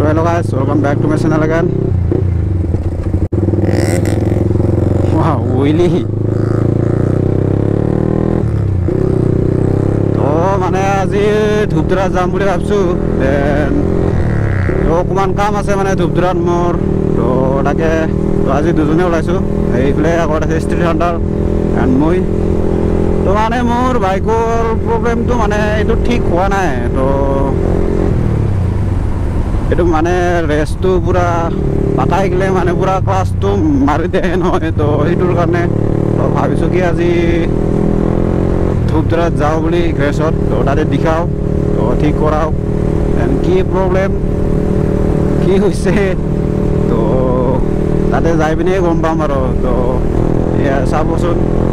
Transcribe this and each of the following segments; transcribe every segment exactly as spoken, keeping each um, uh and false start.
hello guys, welcome back to my channel again. Wow, really? তো মানে আজি ধূপধৰা যাম বুলি ভাবছো, দেন তো অকমান কাম আছে মানে ধূপধৰাত মোৰ, তো তাকে তো আজি দুজনে ওলাইছো। এইফালে আগত আছে ষ্ট্ৰীট হাণ্টাৰ এণ্ড মই। তো মানে মোৰ বাইকৰ প্ৰব্লেমটো মানে এইটো ঠিক হোৱা নাই, তো এইটো মানে ৰেচটো পুৰা পাতাই গ'লে মানে পুৰা ক্লাছটো মাৰি দিয়ে নহয়, তো সেইটোৰ কাৰণে তো ভাবিছোঁ কি আজি ধূপধৰাত যাওঁ বুলি ৰেচত, তো তাতে দেখাওঁ, তো ঠিক কৰাওঁ দেন কি প্ৰব্লেম কি হৈছে, তো তাতে যাই পিনে গম পাম আৰু। তো এয়া চাবচোন,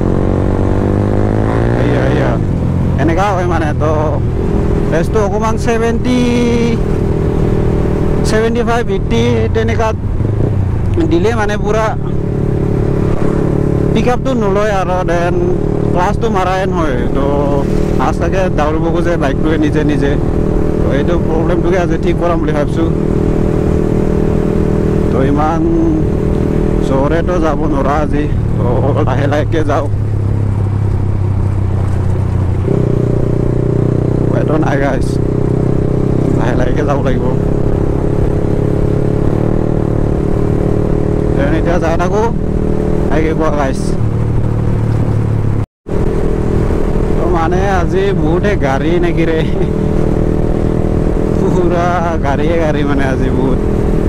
এয়া এয়া এনেকুৱা হয় মানে। তো ৰেচটো অকণমান ছেভেণ্টি ছেভেণ্টি ফাইভ এইট্টি তেনেকুৱা দিলে মানে পুৰা পিক আপটো নলয় আৰু দেন ক্লাছটো মাৰাই নহয়। তো আজটাকে দাউৰিব খোজে বাইকটোৱে নিজে নিজে। তো এইটো প্ৰব্লেমটোকে আজি ঠিক কৰাম বুলি ভাবিছোঁ। তো ইমান জোৰেতো যাব নোৱাৰা আজি, তো লাহে লাহেকৈ যাওঁ। এইটো নাই গাইছ, লাহে লাহেকৈ যাব লাগিব। এতিয়া যাই থাকো আগে কোৱা গাইছ। তো মানে আজি বহুতে গাড়ী নেকিৰে, পুৰা গাড়ীয়ে গাড়ী মানে আজি বহুত।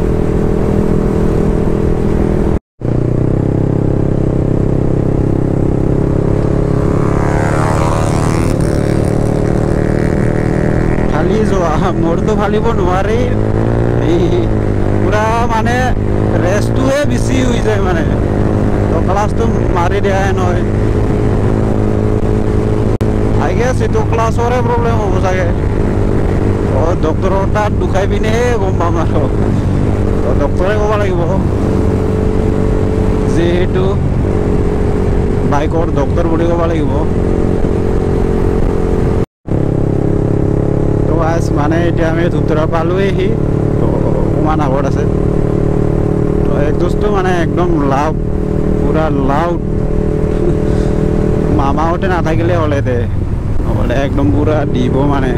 ফালি যোৱা মোৰতো ফালিব নোৱাৰি, এই পুৰা মানে ৰেচটোৱে বেছি হৈ যায় মানে, তো ক্লাছটো মাৰি দিয়াই নহয়। আই গেছ এইটো ক্লাছৰে প্ৰব্লেম হ'ব চাগে। তো ডক্টৰৰ তাত দুখাই পিনেহে গম পাম আৰু, তো ডক্টৰে ক'ব লাগিব, যিহেতু বাইকৰ ডক্টৰ বুলি ক'ব লাগিব। তো আজ মানে এতিয়া আমি ধূপধৰা পালোঁহি, তো অকণমান আগত আছে। তো একজোজটো মানে একদম লাউড, পুৰা লাউড, মামাহঁতে নাথাকিলে হ'লে দে নহ'লে একদম পুৰা দিব মানে।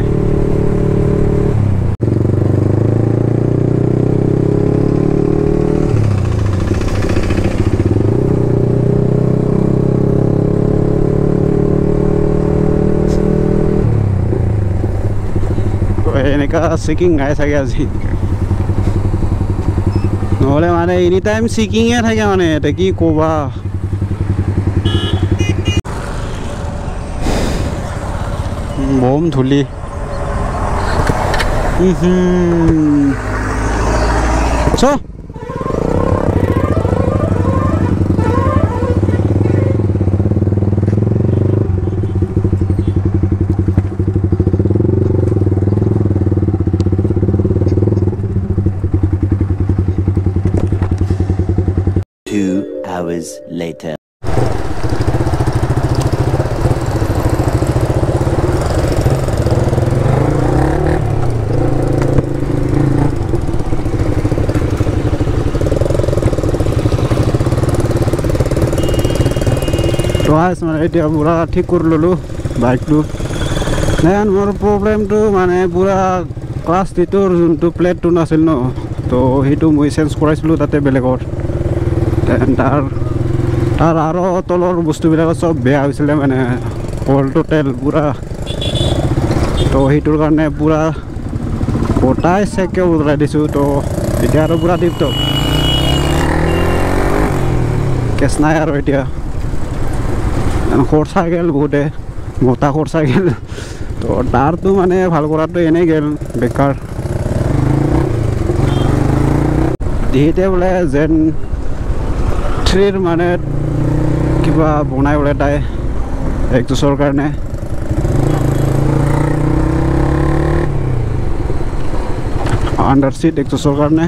তো এনেকুৱা চেকিং নাই চাগে আজি, নহ'লে মানে এনি টাইম চেকিঙে থাকে মানে, এতিয়া কি ক'বা। বম ধূলি চ Two hours later. তো আজ মানে এতিয়া পুৰা ঠিক কৰি ল'লোঁ বাইকটো। দেন মোৰ প্ৰব্লেমটো মানে পুৰা ক্লাছ থ্ৰীটোৰ যোনটো প্লেটটো নাছিল ন, তো সেইটো মই চেঞ্জ কৰাইছিলোঁ তাতে বেলেগত। দেন তাৰ তাৰ আৰু তলৰ বস্তুবিলাক চব বেয়া হৈছিলে মানে, অল টোটেল পুৰা। তো সেইটোৰ কাৰণে পুৰা গোটাই চেককৈ উৰাই দিছোঁ। তো এতিয়া আৰু পুৰা টিপটপ, কেছ নাই আৰু এতিয়া। খৰচা গেল বহুতে, মোটা খৰচা গেল। তো তাৰটো মানে ভাল কৰাটো এনেই গেল বেকাৰ। যিহেতু বোলে যেন থ্ৰীৰ মানে কিবা বনাই বোলে তাই একজোচৰ কাৰণে। আণ্ডাৰ চিট একজোচৰ কাৰণে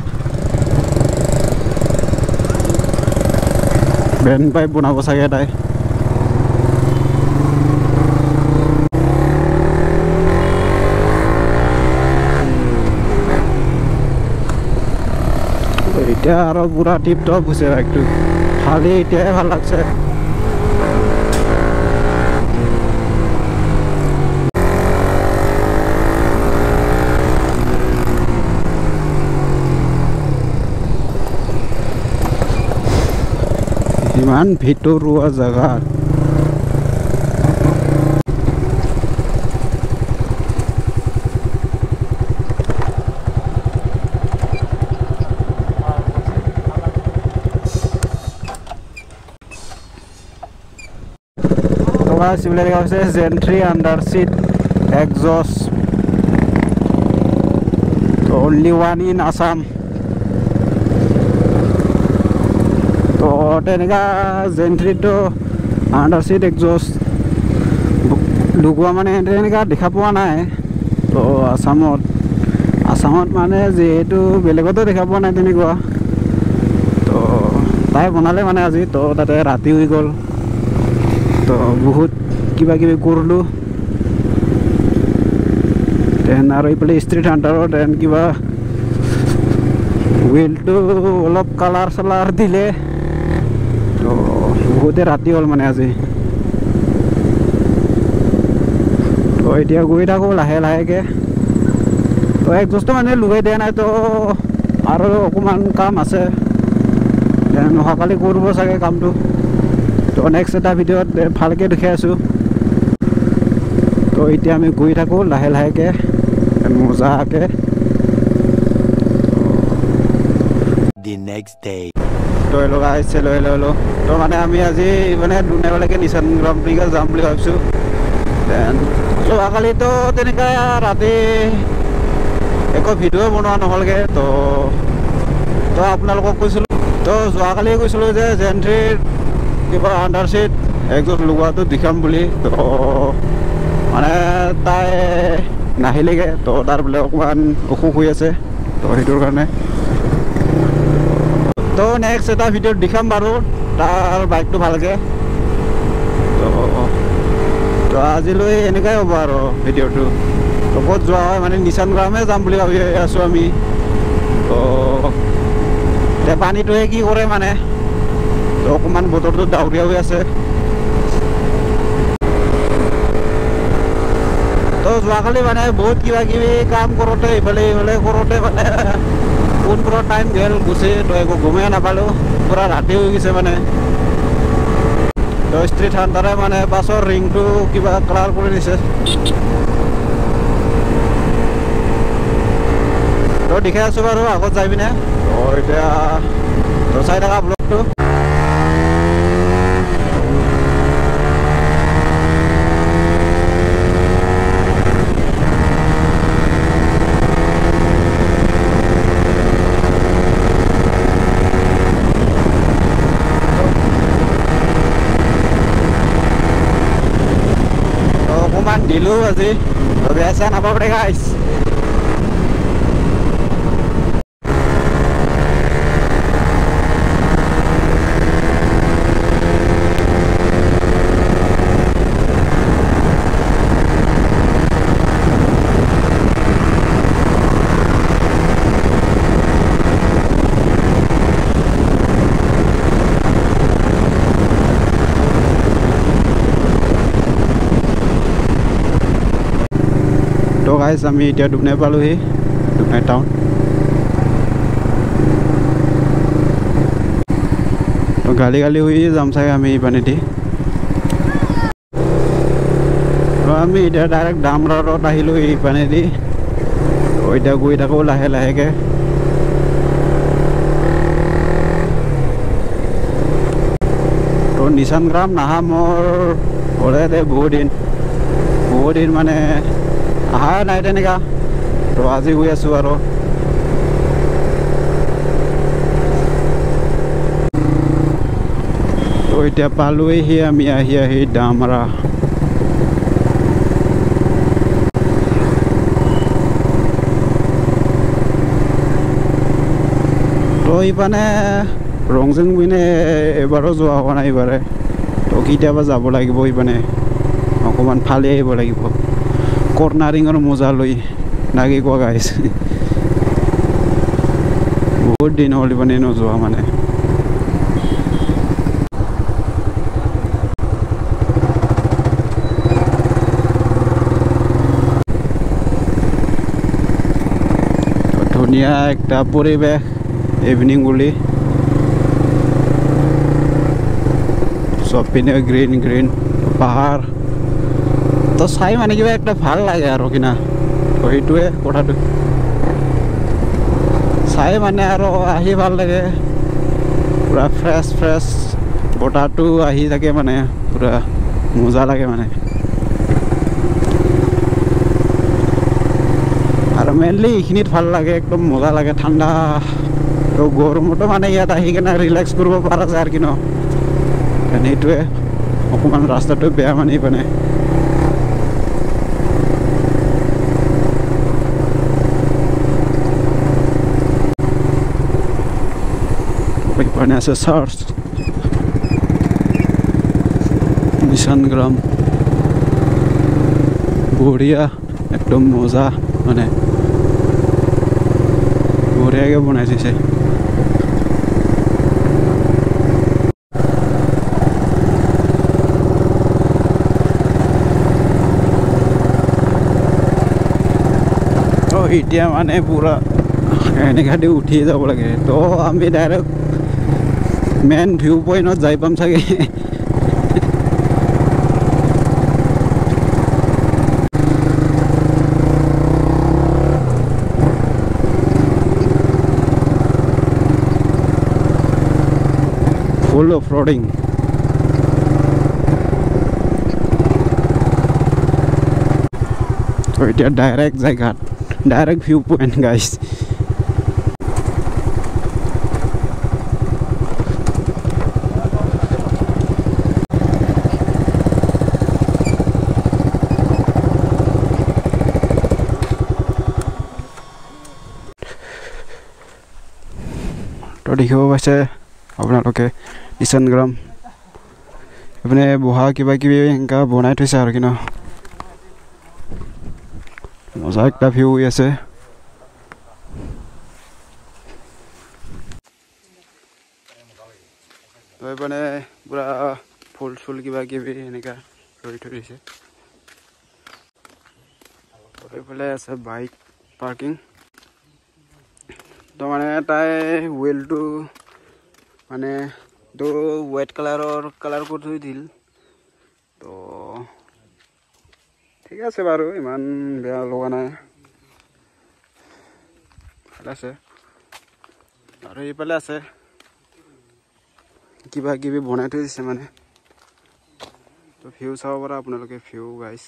বেণ্ড পাইপ বনাব চাগে তাই। এতিয়া আৰু পুৰা টিপ টপ হৈছে বাইকটো খালি এতিয়াহে ভাল লাগছে ইমান ভিতৰুৱা জেগাত সিমিলার হচ্ছে জেন্ট্রি আন্ডার সিট এক্সজস্ট তো অনলি ওয়ান ইন আসাম তো তেনেকা জেন্ট্রিটো আন্ডার সিট এক্সজস্ট লগোৱা মানে তেনেকা দেখা পোৱা নাই তো আসামত আসামত মানে যেহেতু বেলেগতো দেখা পোৱা নাই তেনেকুৱা তো তাই বনালে মানে আজি তো তাতে ৰাতি হৈ গ'ল তো বহুত কিবা কিবি কৰিলোঁ দেন আৰু এইফালে ষ্ট্ৰীট হাণ্টাৰত দেন কিবা হুইলটো অলপ কালাৰ চালাৰ দিলে তো বহুতে ৰাতি হ'ল মানে আজি তো এতিয়া গৈ থাকোঁ লাহে লাহেকৈ তো একজষ্টটো মানে লগাই দিয়া নাই তো আৰু অকণমান কাম আছে দেন অহাকালি কৰিব চাগে কামটো তো নেক্সট এটা ভিডিঅ'ত ভালকৈ দেখাই আছোঁ তো এতিয়া আমি গৈ থাকোঁ লাহে লাহেকৈ মজাকৈ The next day. লৈ লগা আহিছে লৈ লৈ লো তো মানে আমি আজি মানে দুনিয়ালৈকে নিচান গ্ৰাম প্ৰিকে যাম বুলি ভাবিছোঁ দেন যোৱাকালিতো তেনেকৈ ৰাতি একো ভিডিঅ' বনোৱা নহ'লগৈ তো তো আপোনালোকক কৈছিলোঁ তো যোৱাকালি কৈছিলোঁ যে জেন্ট্ৰিৰ কিবা আণ্ডাৰ চিট একজষ্ট লগোৱাটো দেখাম বুলি তো মানে তাই নাহিলেগৈ তো তাৰ বোলে অকণমান অসুখ হৈ আছে তো সেইটোৰ কাৰণে তো নেক্সট এটা ভিডিঅ'ত দেখাম বাৰু তাৰ বাইকটো ভালকৈ তো তো আজিলৈ এনেকুৱাই হ'ব আৰু ভিডিঅ'টো তো ক'ত যোৱা হয় মানে নিচান গ্ৰামে যাম বুলি ভাবি আছোঁ আমি তো এতিয়া পানীটোৱে কি কৰে মানে তো অকণমান বতৰটো ডাৱৰীয়া হৈ আছে তো যোৱাকালি মানে বহুত কিবা কিবি কাম কৰোঁতে ইফালে ইফালে কৰোঁতে মানে কোন পুৰা টাইম গ'ল গুচি তো একো গমেই নাপালোঁ পুৰা ৰাতি হৈ গৈছে মানে তো ষ্ট্ৰীট হাণ্টাৰে মানে বাছৰ ৰিংটো কিবা কালাৰ কৰি দিছে তো দেখাই আছোঁ বাৰু আগত যাই পিনে তো এতিয়া তো চাই থকা ব্লগটো দিলোঁ আজি তো বেয়া চেয়া নাপাব দে গাইছ তো গাইজ আমি এতিয়া দুবনাই পালোহি দুবনাই টাউন তো গালি গালি হৈ যাম চাগে আমি ইপানেদি তো আমি এতিয়া ডাইৰেক্ট ডামৰাৰত আহিলোঁ ইপানেদি তো এতিয়া গৈ থাকোঁ লাহে লাহেকৈ তো নিচান গ্ৰাম নাহা মোৰ হ'লে দে বহুত দিন বহুত দিন মানে আহা নাই তেনেকা তো আজি গৈ আছোঁ আৰু তো এতিয়া পালোঁহি আমি আহি আহি ডামৰা তো ইপানে ৰংজিং পিনে এবাৰো যোৱা হোৱা নাই এইবাৰে তো কেতিয়াবা যাব লাগিব ইপানে অকণমান ফালি আহিব লাগিব কৰ্ণাৰিঙৰ মোজা লৈ নাকি কোৱা গাইছে বহুত দিন হ'ল মানে নোযোৱা মানে ধুনীয়া একটা পৰিৱেশ ইভিনিং বুলি সব পিনে গ্ৰীণ গ্ৰীণ পাহাৰ তো চাই মানে কিবা একটা ভাল লাগে আৰু কিনা তো সেইটোৱে কথাটো চাই মানে আৰু আহি ভাল লাগে পুৰা ফ্ৰেছ ফ্ৰেছ বতাহটো আহি থাকে মানে পুৰা মজা লাগে মানে আৰু মেইনলি এইখিনিত ভাল লাগে একদম মজা লাগে ঠাণ্ডা তো গৰমতো মানে ইয়াত আহি কিনে ৰিলেক্স কৰিব পৰা যায় আৰু কি ন সেইটোৱে অকণমান ৰাস্তাটো বেয়া মানে মানে মানে আছে চাৰ্চ নিশান গ্ৰাম বঢ়িয়া একদম মজা মানে বঢ়িয়াকৈ বনাই দিছে এতিয়া মানে পুৰা এনেকা দি উঠি যাব লাগে তো আমি ডাইৰেক্ট মেইন ভিউ পইণ্টত যাই পাম চাগে ফুল অফ রোডিং তো এতিয়া ডাইৰেক্ট জায়গাত ডাইৰেক্ট ভিউ পইণ্ট গাইজ তো দেখিব পাইছে আপোনালোকে নিশান গ্ৰাম এইপিনে বহা কিবা কিবি এনেকা বনাই থৈছে আৰু কি ন মজা একটা ভিউ হৈ আছে তো এইপিনে পুৰা ফুল চুল কিবা কিবি এনেকা লৈ থৈ দিছে এইফালে আছে বাইক পাৰ্কিং তো মানে তাই হুইলটো মানে তো হোৱাইট কালাৰৰ কালাৰ কৰি থৈ দিল তো ঠিক আছে বাৰু ইমান বেয়া লগা নাই ভাল আছে আৰু এইফালে আছে কিবা কিবি বনাই থৈ দিছে মানে তো ভিউ চাব পৰা আপোনালোকে ভিউ গাইছ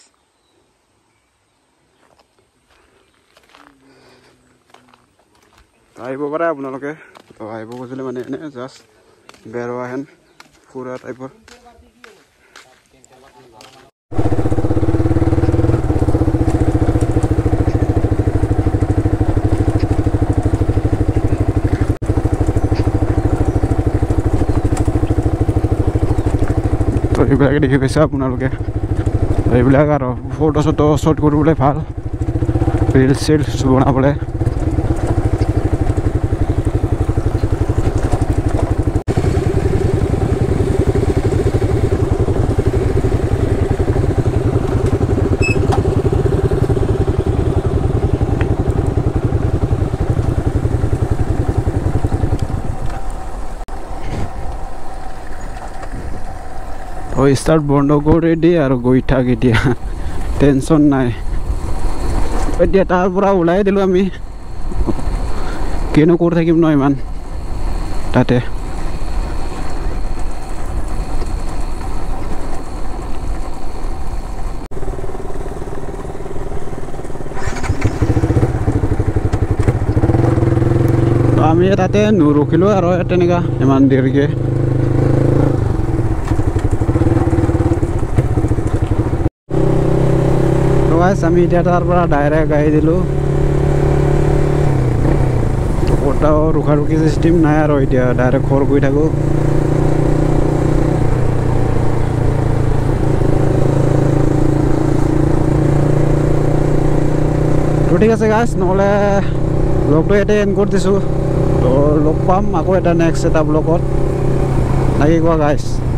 আহিব পাৰে আপোনালোকে তো আহিব খুজিলে মানে এনে জাষ্ট বেৰোৱা হেন ফুৰা টাইপৰ তো এইবিলাকে দেখি পাইছে আপোনালোকে এইবিলাক আৰু ফটো চটো শ্বুট কৰিবলৈ ভাল ৰিলচ চিলচ বনাবলৈ স্টার্ট বন্ধ করে দিয়ে আর গৈ থাক এতিয়া টেনশন নাই এতিয়া তাৰ পৰা ওলাই দিলো আমি কেনো কৰি থাকিম ন ইমান তাতে আমি তাতে নৰখিলো আৰু তেনেকা ইমান দেৰিকে আমি এতিয়া তাৰ পৰা ডাইৰেক্ট আহি দিলোঁ ক'তাও ৰখা ৰখি চিষ্টেম নাই আৰু এতিয়া ডাইৰেক্ট ঘৰ গৈ থাকোঁ তো ঠিক আছে গাইজ নহ'লে ব্লগটো ইয়াতে এণ্ড কৰি দিছোঁ তো লগ পাম আকৌ এটা নেক্সট এটা ব্লগত, নে কি কোৱা গাইছ?